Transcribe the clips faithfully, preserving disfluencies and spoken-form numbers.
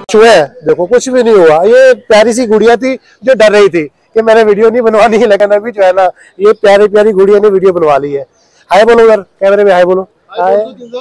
हुआ है देखो, कुछ भी नहीं हुआ। ये प्यारी सी गुड़िया थी जो डर रही थी कि मैंने वीडियो नहीं बनवानी है, लेकिन अभी जो है ना ये प्यारी प्यारी गुड़िया ने वीडियो बनवा ली है। हाय बोलो उधर कैमरे में, हाय बोलो हाय।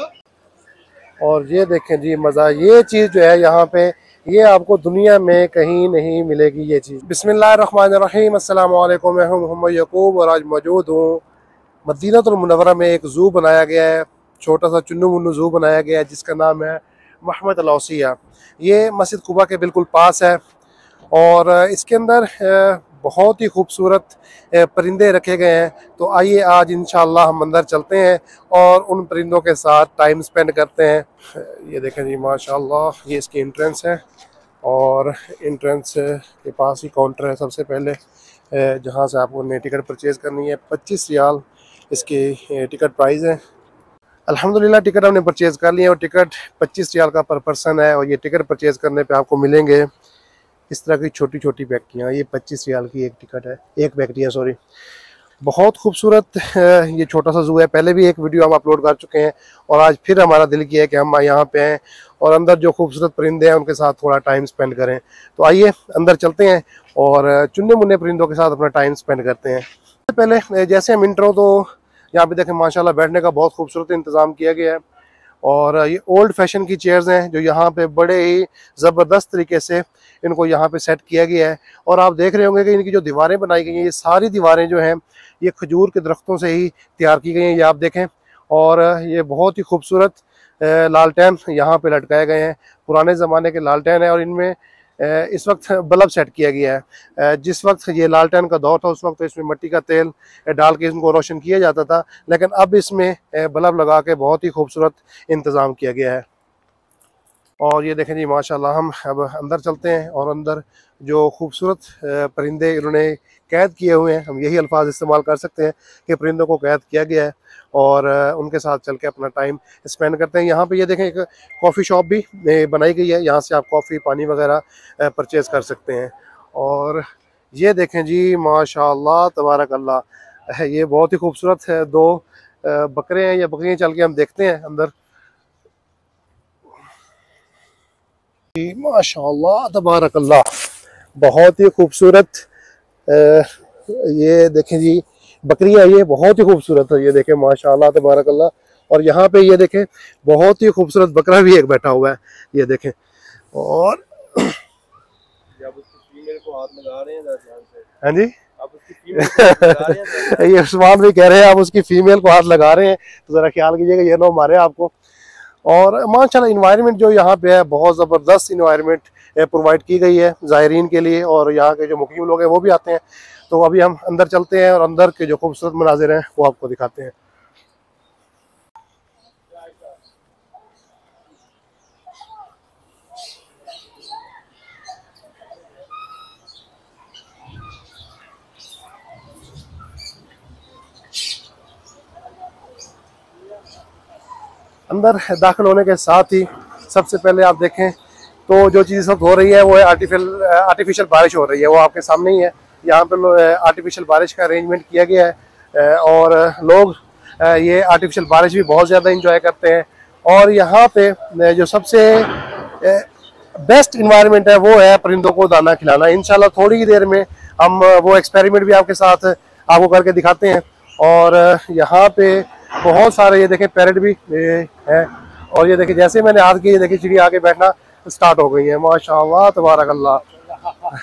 और ये देखें जी मजा, ये चीज जो है यहाँ पे ये आपको दुनिया में कहीं नहीं मिलेगी ये चीज। बिस्मिल्लाहिर्रहमानिर्रहीम, अस्सलाम वालेकुम, मैं हूं मोहम्मद यकूब और आज मौजूद हूँ मदीनतुल मुनव्वरा में। एक जू बनाया गया है, छोटा सा चुन्नू मुन्नू जू बनाया गया है जिसका नाम है महमद अलौसिया। ये मस्जिद कुबा के बिल्कुल पास है और इसके अंदर बहुत ही खूबसूरत परिंदे रखे गए हैं। तो आइए आज इंशाअल्लाह हम अंदर चलते हैं और उन परिंदों के साथ टाइम स्पेंड करते हैं। ये देखें जी माशाअल्लाह, ये इसकी एंट्रेंस है और एंट्रेंस के पास ही काउंटर है सबसे पहले, जहां से आपको ने टिकट परचेज़ करनी है। पच्चीस रियाल इसकी टिकट प्राइस है। अल्हम्दुलिल्लाह टिकट हमने परचेज़ कर लिए और टिकट पच्चीस रियाल का पर पर्सन है। और ये टिकट परचेज़ करने पे आपको मिलेंगे इस तरह की छोटी छोटी बैक्टियाँ। ये पच्चीस रियाल की एक टिकट है, एक बैक्टी है सॉरी। बहुत खूबसूरत ये छोटा सा जू है। पहले भी एक वीडियो हम अपलोड कर चुके हैं और आज फिर हमारा दिल किया है कि हम यहाँ पे हैं और अंदर जो खूबसूरत परिंदे हैं उनके साथ थोड़ा टाइम स्पेंड करें। तो आइए अंदर चलते हैं और चुन्ने मुन्ने परिंदों के साथ अपना टाइम स्पेंड करते हैं। पहले जैसे हम इंट्रो, तो यहाँ पे देखें माशाल्लाह बैठने का बहुत खूबसूरत इंतज़ाम किया गया है और ये ओल्ड फैशन की चेयर्स हैं जो यहाँ पे बड़े ही ज़बरदस्त तरीके से इनको यहाँ पे सेट किया गया है। और आप देख रहे होंगे कि इनकी जो दीवारें बनाई गई हैं, ये सारी दीवारें जो हैं ये खजूर के दरख्तों से ही तैयार की गई हैं, ये आप देखें। और ये बहुत ही खूबसूरत लालटेन यहाँ पे लटकाए गए हैं, पुराने ज़माने के लालटेन है और इनमें इस वक्त बल्ब सेट किया गया है। जिस वक्त ये लालटेन का दौर था उस वक्त तो इसमें मिट्टी का तेल डाल के इनको रोशन किया जाता था, लेकिन अब इसमें बल्ब लगा के बहुत ही खूबसूरत इंतज़ाम किया गया है। और ये देखें जी माशाल्लाह, हम अब अंदर चलते हैं और अंदर जो खूबसूरत परिंदे इन्होंने कैद किए हुए हैं, हम यही अल्फाज इस्तेमाल कर सकते हैं कि परिंदों को कैद किया गया है और उनके साथ चल के अपना टाइम स्पेंड करते हैं। यहाँ पे ये देखें एक कॉफ़ी शॉप भी बनाई गई है, यहाँ से आप कॉफ़ी पानी वगैरह परचेज़ कर सकते हैं। और ये देखें जी माशाल्लाह तबारक अल्लाह, ये बहुत ही खूबसूरत है। दो बकरे हैं या बकरियाँ, चल के हम देखते हैं अंदर। माशाल्लाह तबारक अल्लाह, बहुत ही खूबसूरत ये देखें जी बकरियां, ये बहुत ही खूबसूरत है। ये देखें माशाल्लाह तबारक अल्लाह। और यहाँ पे ये देखें बहुत ही खूबसूरत बकरा भी एक बैठा हुआ है, ये देखें। और जब उसकी फीमेल को हाथ लगा रहे हैं, हाँ जी आप उसकी फीमेल को हाथ लगा रहे हैं ये उस्मान भी कह रहे हैं आप उसकी फीमेल को हाथ लगा रहे हैं, तो ज़रा ख्याल कीजिएगा ये ना मारे आपको। और माशाल्लाह इन्वायरमेंट जो यहाँ पे है बहुत ज़बरदस्त इन्वायरमेंट प्रोवाइड की गई है ज़ायरीन के लिए, और यहाँ के जो मुकीम लोग हैं वो भी आते हैं। तो अभी हम अंदर चलते हैं और अंदर के जो खूबसूरत मनाजिर हैं वो आपको दिखाते हैं। अंदर दाखिल होने के साथ ही सबसे पहले आप देखें तो जो चीज़ सब हो रही है वो है आर्टिफिशियल आर्टिफिशियल बारिश हो रही है, वो आपके सामने ही है। यहाँ पे आर्टिफिशियल बारिश का अरेंजमेंट किया गया है और लोग ये आर्टिफिशियल बारिश भी बहुत ज़्यादा इंजॉय करते हैं। और यहाँ पे जो सबसे बेस्ट इन्वायरमेंट है वो है परिंदों को दाना खिलाना। इंशाल्लाह थोड़ी ही देर में हम वो एक्सपेरिमेंट भी आपके साथ आपको करके दिखाते हैं। और यहाँ पे बहुत सारे ये देखें पैरेट भी हैं और ये देखें जैसे मैंने हाथ की, ये देखें चिड़िया आके बैठना स्टार्ट हो गई है। माशाअल्लाह तबारक अल्लाह।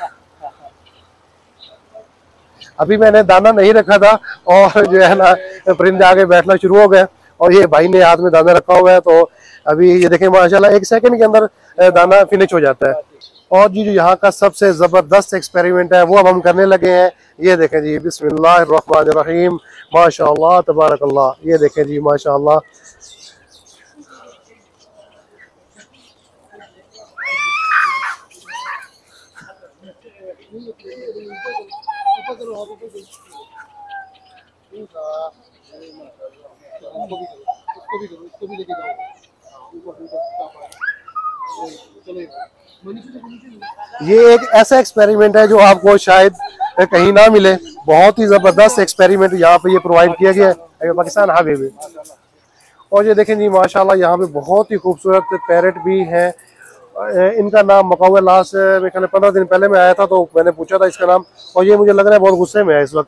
अभी मैंने दाना नहीं रखा था और जो है ना परिंदे आगे बैठना शुरू हो गए और ये भाई ने हाथ में दाना रखा हुआ है, तो अभी ये देखें माशाल्लाह एक सेकंड के अंदर दाना फिनिश हो जाता है। और जी जो यहाँ का सबसे ज़बरदस्त एक्सपेरिमेंट है वो अब हम करने लगे हैं। ये देखें जी बिस्मिल्लाहिर्रहमानिर्रहीम, माशाअल्लाह तबारक अल्लाह। ये देखें जी माशाअल्लाह, ये एक ऐसा एक्सपेरिमेंट है जो आपको शायद कहीं ना मिले। बहुत ही ज़बरदस्त एक्सपेरिमेंट यहाँ पे ये प्रोवाइड किया गया है पाकिस्तान हाईवे में। और ये देखें जी माशाल्लाह यहाँ पे बहुत ही खूबसूरत पैरेट भी हैं इनका नाम मकाऊ है। लास्ट मेरे ख्याल पंद्रह दिन पहले मैं आया था तो मैंने पूछा था इसका नाम, और ये मुझे लग रहा है बहुत गुस्से में है इस वक्त,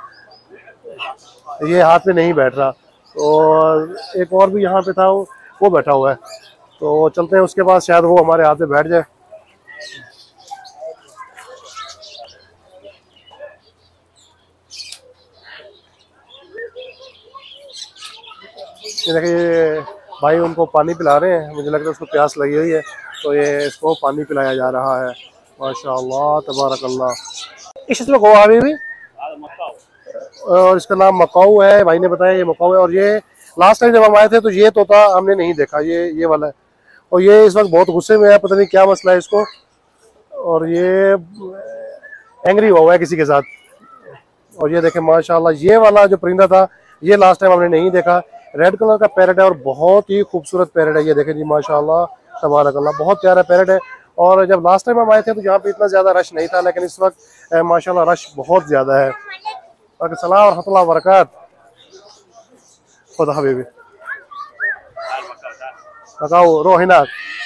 ये हाथ में नहीं बैठ रहा। और एक और भी यहाँ पे था वो, वो बैठा हुआ है, तो चलते हैं उसके पास, शायद वो हमारे हाथ में बैठ जाए। ये देखिए भाई उनको पानी पिला रहे हैं, मुझे लग रहा है उसको प्यास लगी हुई है, तो ये इसको पानी पिलाया जा रहा है। माशाअल्लाह तबारकल्लाह। इस इसमें गोवा भी, भी और इसका नाम मकाऊ है, भाई ने बताया ये मकाऊ है। और ये लास्ट टाइम जब हम आए थे तो ये तोता हमने नहीं देखा, ये ये वाला है, और ये इस वक्त बहुत गुस्से में है, पता नहीं क्या मसला है इसको, और ये एंग्री हुआ है किसी के साथ। और ये देखें माशाल्लाह ये वाला जो परिंदा था ये लास्ट टाइम हमने नहीं देखा, रेड कलर का पैरेट है और बहुत ही खूबसूरत पैरेट है। ये देखें जी माशाल्लाह तबारकल्लाह, बहुत प्यारा पैरेट है। और जब लास्ट टाइम हम आए थे तो यहाँ पे इतना ज़्यादा रश नहीं था, लेकिन इस वक्त माशाल्लाह रश बहुत ज़्यादा है। अस्सलाम रहमतुल्लाह व बरकातहू। खुदा हबीबी बताओ रोहिना।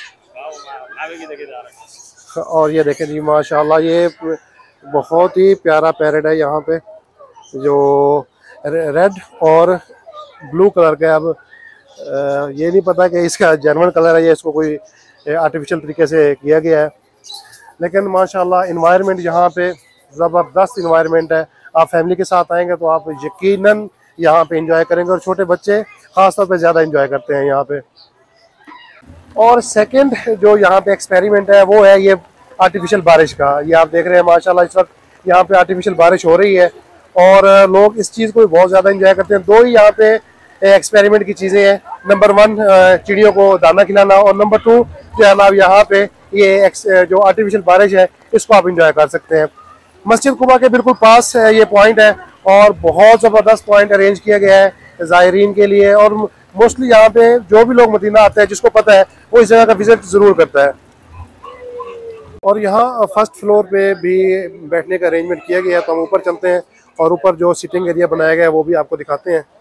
और ये देखें जी माशाल्लाह ये बहुत ही प्यारा पैरेट है यहाँ पे, जो रेड और ब्लू कलर का। अब ये नहीं पता कि इसका जर्मन कलर है या इसको कोई आर्टिफिशियल तरीके से किया गया है, लेकिन माशाल्लाह इन्वायरमेंट यहाँ पे ज़बरदस्त इन्वायरमेंट है। आप फैमिली के साथ आएंगे तो आप यकीनन यहाँ पे एंजॉय करेंगे, और छोटे बच्चे ख़ास तौर पे ज़्यादा एंजॉय करते हैं यहाँ पे। और सेकंड जो यहाँ पे एक्सपेरिमेंट है वो है ये आर्टिफिशियल बारिश का। ये आप देख रहे हैं माशाल्लाह इस वक्त यहाँ पे आर्टिफिशियल बारिश हो रही है, और लोग इस चीज़ को बहुत ज़्यादा एंजॉय करते हैं। दो ही यहाँ पे एक्सपेरिमेंट की चीज़ें हैं, नंबर वन चिड़ियों को दाना खिलाना, और नंबर टू जो है आप यहाँ पे ये जो आर्टिफिशियल बारिश है इसको आप इंजॉय कर सकते हैं। मस्जिद कुबा के बिल्कुल पास ये पॉइंट है, और बहुत ज़बरदस्त पॉइंट अरेंज किया गया है ज़ायरीन के लिए। और मोस्टली यहाँ पे जो भी लोग मदीना आते हैं जिसको पता है वो इस जगह का विजिट ज़रूर करता है। और यहाँ फर्स्ट फ्लोर पे भी बैठने का अरेंजमेंट किया गया है, तो हम ऊपर चलते हैं और ऊपर जो सिटिंग एरिया बनाया गया है वो भी आपको दिखाते हैं।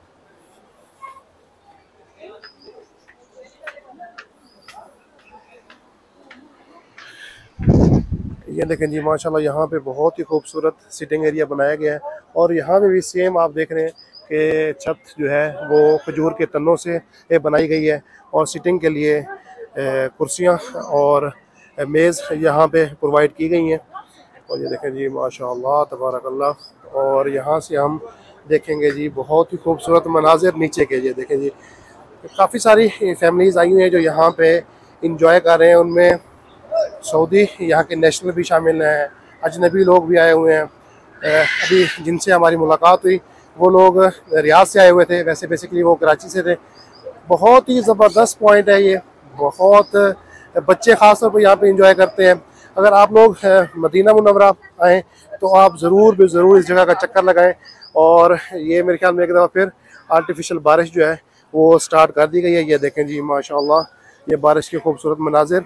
ये देखें जी माशाल्लाह यहाँ पे बहुत ही खूबसूरत सिटिंग एरिया बनाया गया है, और यहाँ पे भी सेम आप देख रहे हैं कि छत जो है वो खजूर के तनों से बनाई गई है, और सिटिंग के लिए कुर्सियाँ और मेज़ यहाँ पे प्रोवाइड की गई हैं। और ये देखें जी माशाल्लाह तबारकल्लाह। और यहाँ से हम देखेंगे जी बहुत ही खूबसूरत मनाजिर नीचे के। ये देखें जी काफ़ी सारी फैमिलीज़ आई हुई हैं जो यहाँ पे इंजॉय कर रहे हैं, उनमें सऊदी यहाँ के नेशनल भी शामिल हैं, अजनबी लोग भी आए हुए हैं। अभी जिनसे हमारी मुलाकात हुई वो लोग रियाद से आए हुए थे, वैसे बेसिकली वो कराची से थे। बहुत ही ज़बरदस्त पॉइंट है ये, बहुत बच्चे ख़ास तौर पर यहाँ पे इंजॉय करते हैं। अगर आप लोग मदीना मुनव्वरा आएँ तो आप ज़रूर भी ज़रूर इस जगह का चक्कर लगाएं। और ये मेरे ख्याल में एक दफ़ा फिर आर्टिफिशियल बारिश जो है वो स्टार्ट कर दी गई है। ये देखें जी माशाल्लाह ये बारिश के खूबसूरत मनाजिर।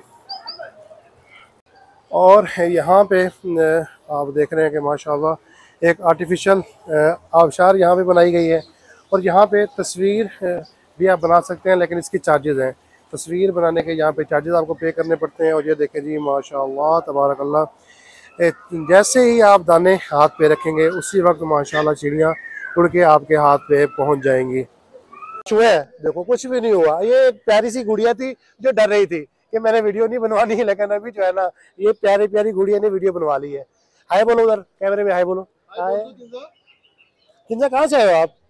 और यहाँ पे आप देख रहे हैं कि माशाल्लाह एक आर्टिफिशियल आबशार यहाँ पे बनाई गई है, और यहाँ पे तस्वीर भी आप बना सकते हैं, लेकिन इसकी चार्जेस हैं। तस्वीर बनाने के यहाँ पे चार्जेस आपको पे करने पड़ते हैं। और ये देखें जी माशाल्लाह तबारकल्लाह, जैसे ही आप दाने हाथ पे रखेंगे उसी वक्त माशाल्लाह चिड़ियाँ उड़ के आपके हाथ पे पहुँच जाएंगी। चूहे देखो कुछ भी नहीं हुआ, ये प्यारी सी गुड़िया थी जो डर रही थी कि मैंने वीडियो नहीं बनवानी है, लेकिन अभी जो है ना ये प्यारी प्यारी गुड़िया ने वीडियो बनवा ली है। हाय बोलो उधर कैमरे में, हाय बोलो। हाय किंजा, कहाँ से आए हो आप?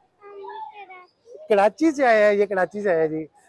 कराची से आए हैं, ये कराची से आए हैं जी।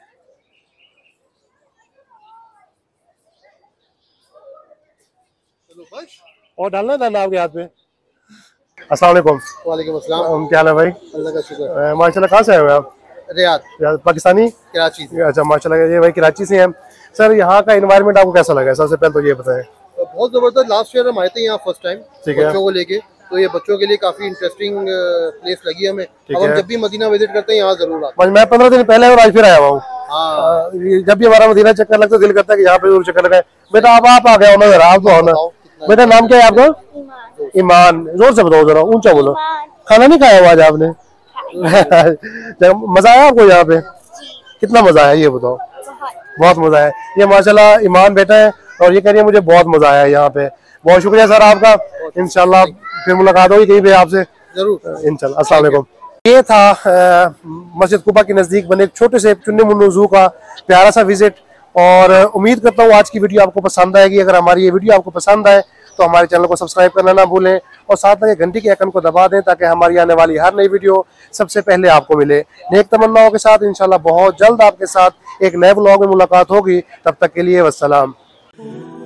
और डालना दाना आपके हाथ में। अस्सलाम वालेकुम। वालेकुम अस्सलाम। क्या हाल है भाई? अल्लाह का शुक्र। माशाल्लाह, कहाँ से आए हो आप? रियाद। पाकिस्तानी? कराची से। अच्छा माशाल्लाह, ये भाई कराची से हैं। सर यहाँ का एनवायरनमेंट आपको कैसा लगा? सबसे पहले तो ये बताएं। बहुत जबरदस्त। लास्ट ईयर हम आए थे यहाँ फर्स्ट टाइम बच्चों को लेके, तो ये बच्चों के लिए काफी इंटरेस्टिंग प्लेस लगी हमें। अब हम जब भी मदीना विजिट करते हैं यहाँ जरूर आते हैं। मैं पंद्रह दिन पहले और आज फिर आया हुआ हूँ। जब भी हमारा मदीना चक्कर लगता है दिल करता है कि यहाँ पे जरूर चक्कर लगाए। बेटा आप आप आ गए हो ना, जरा आप तो हो ना। बेटा नाम क्या है आपका? ईमान। जोर से बताओ, जरा ऊंचा बोलो। खाना नहीं खाया हुआ आज आपने? मजा आया आपको यहाँ पे? कितना मजा आया ये बताओ। बहुत मजा है। ये माशाल्लाह ईमान बेटा है और ये कह रही है मुझे बहुत मजा आया यहाँ पे। बहुत शुक्रिया सर आपका, इंशाल्लाह फिर मुलाकात होगी कहीं पे आपसे जरूर इंशाल्लाह। अस्सलाम वालेकुम। ये था मस्जिद कुबा के नजदीक बने एक छोटे से चुन्नी मुन्नू ज़ू का प्यारा सा विजिट, और उम्मीद करता हूँ आज की वीडियो आपको पसंद आएगी। अगर हमारी ये वीडियो आपको पसंद आए तो हमारे चैनल को सब्सक्राइब करना ना भूलें और साथ में घंटी के आइकन को दबा दें ताकि हमारी आने वाली हर नई वीडियो सबसे पहले आपको मिले। नेक तमन्नाओं के साथ इंशाल्लाह बहुत जल्द आपके साथ एक नए व्लॉग में मुलाकात होगी। तब तक के लिए वस्सलाम।